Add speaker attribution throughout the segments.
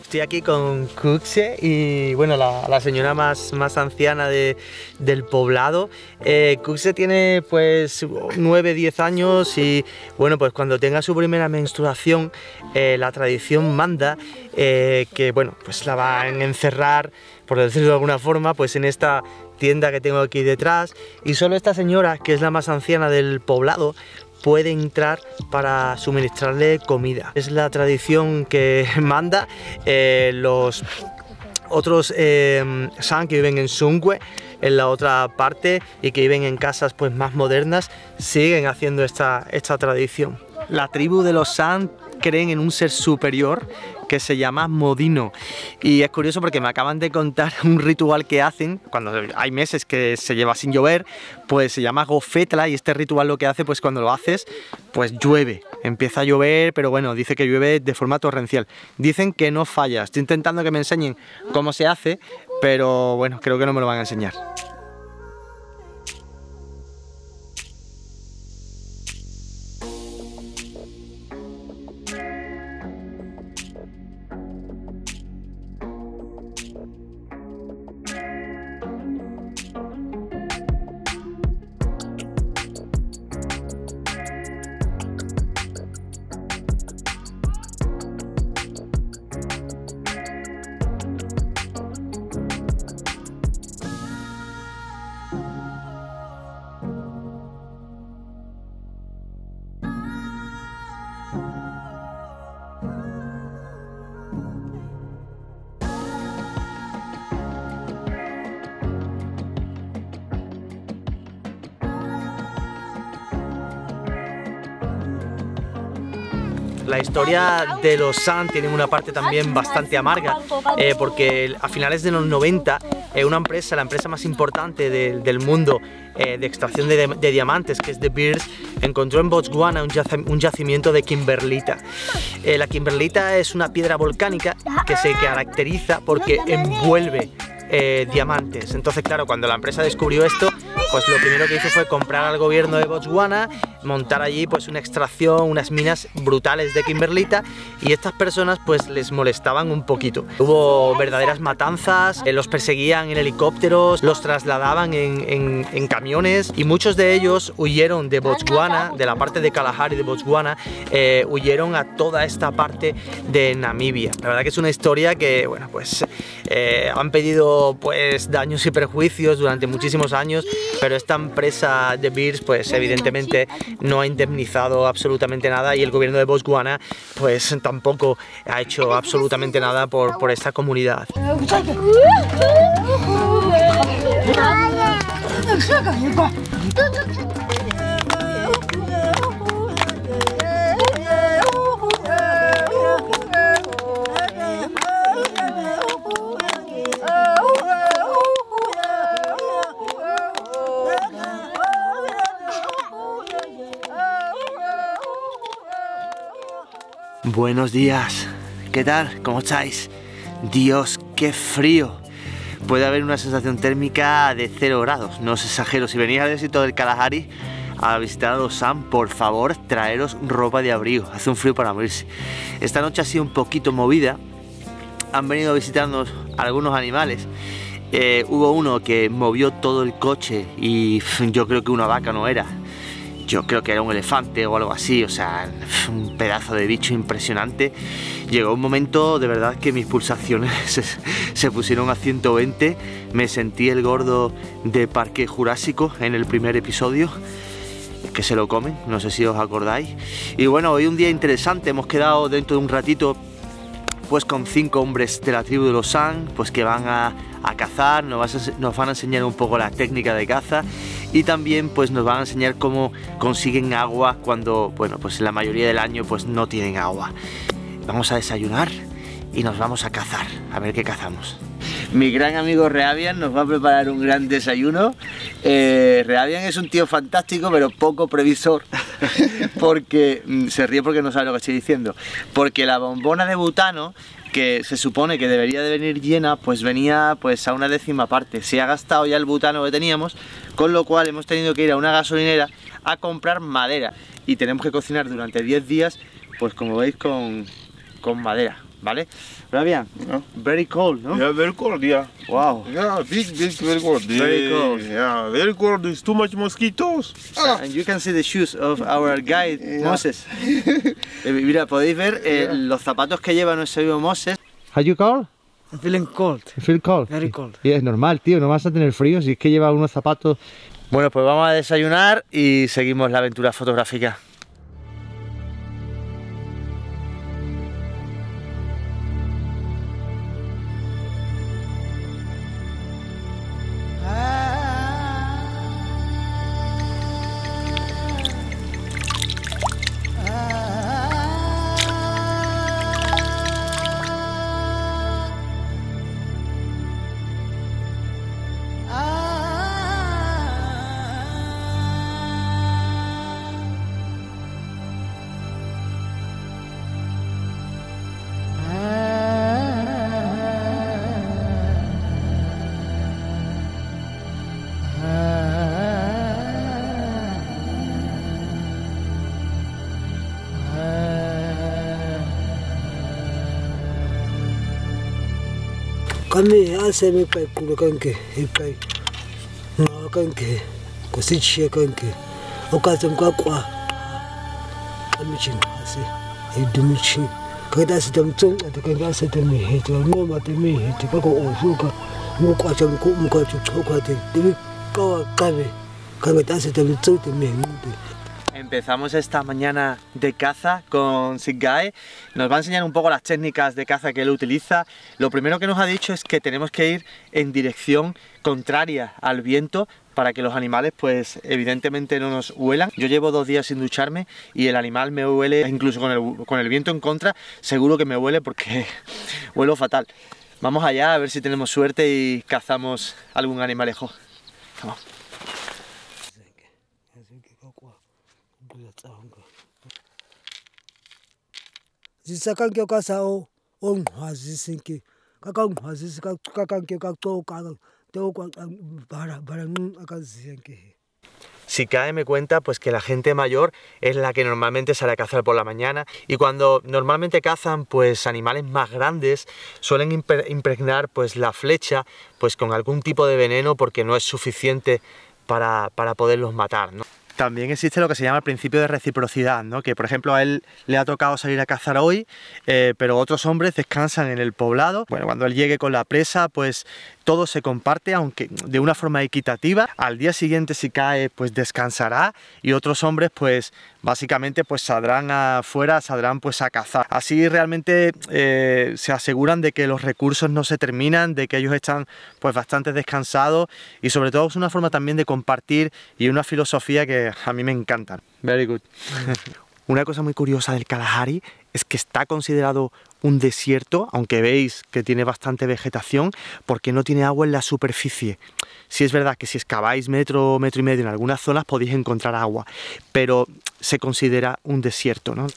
Speaker 1: Estoy aquí con Cuxe y bueno, la señora más anciana del poblado. Cuxe tiene pues 9-10 años y bueno, pues cuando tenga su primera menstruación, la tradición manda que bueno, pues la van a encerrar, por decirlo de alguna forma, pues en esta tienda que tengo aquí detrás, y solo esta señora, que es la más anciana del poblado, puede entrar para suministrarle comida. Es la tradición que manda. Los otros San que viven en Sungwe, en la otra parte, y que viven en casas pues más modernas, siguen haciendo esta tradición. La tribu de los San creen en un ser superior que se llama Modino, y es curioso porque me acaban de contar un ritual que hacen cuando hay meses que se lleva sin llover, pues se llama Gofetla, y este ritual lo que hace, pues cuando lo haces, pues llueve, empieza a llover, pero bueno, dice que llueve de forma torrencial. Dicen que no falla. Estoy intentando que me enseñen cómo se hace, pero bueno, creo que no me lo van a enseñar. La historia de los San tiene una parte también bastante amarga, porque a finales de los 90 una empresa, la empresa más importante del mundo de extracción de diamantes, que es De Beers, encontró en Botswana un yacimiento de kimberlita. La kimberlita es una piedra volcánica que se caracteriza porque envuelve diamantes. Entonces, claro, cuando la empresa descubrió esto, pues lo primero que hizo fue comprar al gobierno de Botswana, montar allí pues una extracción, unas minas brutales de kimberlita, y estas personas pues les molestaban un poquito. Hubo verdaderas matanzas, los perseguían en helicópteros, los trasladaban en camiones, y muchos de ellos huyeron de Botswana, de la parte de Kalahari de Botswana, huyeron a toda esta parte de Namibia. La verdad que es una historia que, bueno, pues han pedido pues daños y perjuicios durante muchísimos años, pero esta empresa De Beers pues evidentemente no ha indemnizado absolutamente nada, y el gobierno de Botswana pues tampoco ha hecho absolutamente nada por esta comunidad. Buenos días, ¿qué tal? ¿Cómo estáis? Dios, qué frío. Puede haber una sensación térmica de 0 grados, no os exagero. Si venís al desierto del Kalahari a visitar a los San, por favor, traeros ropa de abrigo, hace un frío para morirse. Esta noche ha sido un poquito movida, han venido a visitarnos algunos animales. Hubo uno que movió todo el coche y yo creo que una vaca no era. Yo creo que era un elefante o algo así, o sea, un pedazo de bicho impresionante. Llegó un momento de verdad que mis pulsaciones se pusieron a 120, me sentí el gordo de Parque Jurásico en el primer episodio, que se lo comen, no sé si os acordáis. Y bueno, hoy un día interesante, hemos quedado dentro de un ratito pues con 5 hombres de la tribu de los San, pues que van a cazar, nos van a enseñar un poco la técnica de caza, y también pues nos van a enseñar cómo consiguen agua cuando, bueno, pues la mayoría del año pues no tienen agua. Vamos a desayunar y nos vamos a cazar, a ver qué cazamos. Mi gran amigo Reavian nos va a preparar un gran desayuno. Reavian es un tío fantástico, pero poco previsor, porque se ríe porque no sabe lo que estoy diciendo. Porque la bombona de butano, que se supone que debería de venir llena, pues venía pues a una 10ª parte. Se ha gastado ya el butano que teníamos, con lo cual hemos tenido que ir a una gasolinera a comprar madera, y tenemos que cocinar durante 10 días, pues como veis con madera. ¿vale? Bravian,
Speaker 2: Yeah.
Speaker 1: very cold, ¿no?
Speaker 2: Yeah, very cold, yeah.
Speaker 1: Wow.
Speaker 2: Yeah, big, very cold.
Speaker 1: Very cold.
Speaker 2: Yeah, very cold. There's too much mosquitoes.
Speaker 1: And you can see the shoes of our guide,
Speaker 2: Yeah.
Speaker 1: Moses. Mira, podéis ver los zapatos que lleva nuestro amigo Moses. How you call?
Speaker 3: I'm feeling cold,
Speaker 1: You feel cold?
Speaker 3: very cold.
Speaker 1: Y es normal, tío, no vas a tener frío si es que lleva unos zapatos. Bueno, pues vamos a desayunar y seguimos la aventura fotográfica.
Speaker 3: Kami ase me kai kulu kanke, kai. No kanke, ko si chia kanke. O ka tsam ka kwa. Kami chin ase. E dumi chin. Ka da se tam tsong ate ka ga se tam he to no ma te me he te ka ko o su ka. Mo kwa tsam ko mo ka chu ka te. De ka wa ka me. Ka me da se tam tsong te me mu te.
Speaker 1: Empezamos esta mañana de caza con Sigae. Nos va a enseñar un poco las técnicas de caza que él utiliza. Lo primero que nos ha dicho es que tenemos que ir en dirección contraria al viento para que los animales pues evidentemente no nos huelan. Yo llevo 2 días sin ducharme y el animal me huele, incluso con el viento en contra, seguro que me huele porque huelo fatal. Vamos allá a ver si tenemos suerte y cazamos algún animalejo. Vamos.
Speaker 3: Zisakanke ka sa o ngwazisike ka ngwazisi ka kanke ka xoka te o bara akaziyenke.
Speaker 1: Sigae me cuenta pues que la gente mayor es la que normalmente sale a cazar por la mañana y cuando normalmente cazan pues animales más grandes suelen impregnar pues la flecha pues con algún tipo de veneno porque no es suficiente para poderlos matar, ¿no? También existe lo que se llama el principio de reciprocidad, ¿no? Que por ejemplo a él le ha tocado salir a cazar hoy, pero otros hombres descansan en el poblado. Bueno, cuando él llegue con la presa, pues todo se comparte, aunque de una forma equitativa. Al día siguiente Sigae pues descansará y otros hombres pues básicamente pues saldrán afuera, saldrán pues a cazar. Así realmente se aseguran de que los recursos no se terminan, de que ellos están pues bastante descansados y sobre todo es una forma también de compartir y una filosofía que a mí me encanta. Very good. Una cosa muy curiosa del Kalahari es que está considerado un desierto, aunque veis que tiene bastante vegetación, porque no tiene agua en la superficie. Sí es verdad que si excaváis metro, metro y medio en algunas zonas podéis encontrar agua, pero se considera un desierto, ¿no?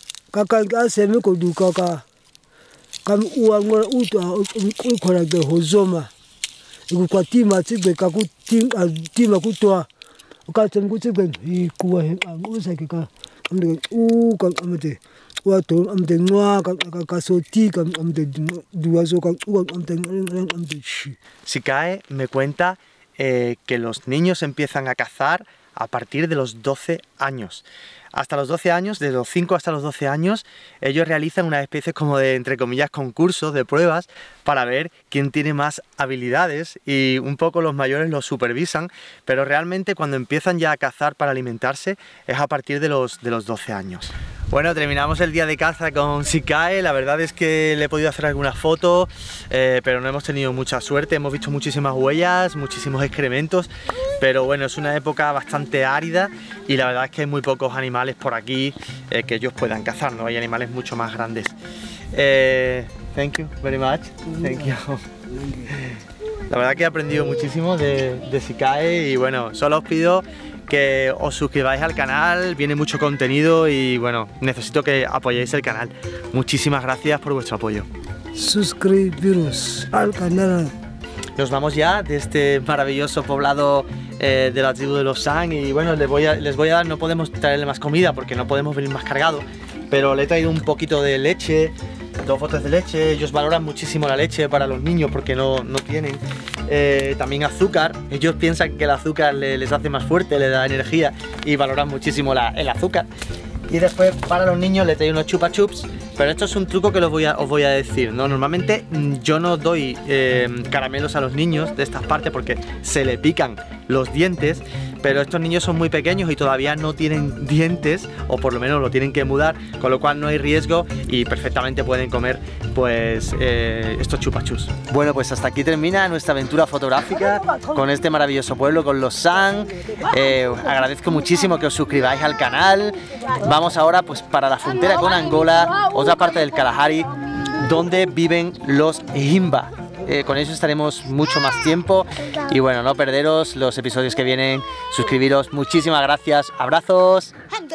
Speaker 1: Sigae me cuenta que los niños empiezan a cazar a partir de los 12 años. Hasta los 12 años, de los 5 hasta los 12 años, ellos realizan una especie como de, entre comillas, concursos, de pruebas, para ver quién tiene más habilidades y un poco los mayores los supervisan, pero realmente cuando empiezan ya a cazar para alimentarse es a partir de los 12 años. Bueno, terminamos el día de caza con Sigae. La verdad es que le he podido hacer algunas fotos, pero no hemos tenido mucha suerte. Hemos visto muchísimas huellas, muchísimos excrementos, pero bueno, es una época bastante árida y la verdad es que hay muy pocos animales por aquí que ellos puedan cazar, ¿no? Hay animales mucho más grandes. Thank you very much. Thank you. La verdad que he aprendido muchísimo de Sigae y bueno, solo os pido que os suscribáis al canal, viene mucho contenido y bueno, necesito que apoyéis el canal. Muchísimas gracias por vuestro apoyo.
Speaker 3: Suscribiros al canal.
Speaker 1: Nos vamos ya de este maravilloso poblado de la tribu de los San y bueno, les voy a dar, no podemos traerle más comida porque no podemos venir más cargados, pero le he traído un poquito de leche 2 botes de leche. Ellos valoran muchísimo la leche para los niños porque no tienen. También azúcar. Ellos piensan que el azúcar les hace más fuerte, les da energía y valoran muchísimo el azúcar. Y después para los niños le traigo unos chupa chups, pero esto es un truco que os voy a decir, ¿no? Normalmente yo no doy caramelos a los niños de estas partes porque se le pican los dientes, pero estos niños son muy pequeños y todavía no tienen dientes, o por lo menos lo tienen que mudar, con lo cual no hay riesgo y perfectamente pueden comer pues estos chupa chups. Bueno, pues hasta aquí termina nuestra aventura fotográfica con este maravilloso pueblo, con los San. Agradezco muchísimo que os suscribáis al canal. Vamos ahora pues para la frontera con Angola, otra parte del Kalahari, donde viven los Himba. Con ellos estaremos mucho más tiempo y bueno, no perderos los episodios que vienen, suscribiros. Muchísimas gracias, abrazos.